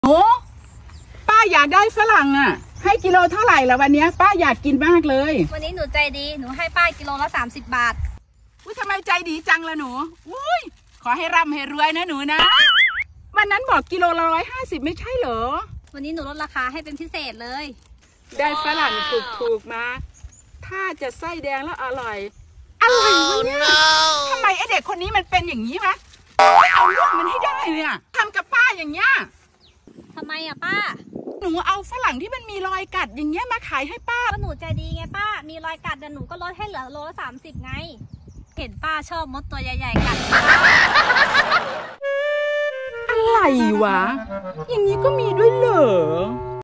โอ้ป้าอยากได้ฝรั่งอ่ะให้กิโลเท่าไหร่ละวันนี้ป้าอยากกินมากเลยวันนี้หนูใจดีหนูให้ป้ากิโลละ30 บาทอุ้ยทำไมใจดีจังละหนูอุ้ยขอให้ร่ำให้รวยนะหนูนะวันนั้นบอกกิโลละ150ไม่ใช่เหรอวันนี้หนูลดราคาให้เป็นพิเศษเลยได้ฝรั่งถูกมาถ้าจะไส้แดงแล้วอร่อยอะไรวะเนี่ยทำไมไอเด็กคนนี้มันเป็นอย่างนี้วะไม่เอาเรื่องมันให้ได้เนี่ยทำกับป้าอย่างเงี้ยทำไมอะป้าหนูเอาฝรั่งที่มันมีรอยกัดอย่างเงี้ยมาขายให้ป้าก็หนูใจดีไงป้ามีรอยกัดแต่หนูก็ลดให้เหลือโลละ30ไงเห็นป้าชอบมดตัวใหญ่ๆกัดอะไรวะอย่างนี้ก็มีด้วยเหรอ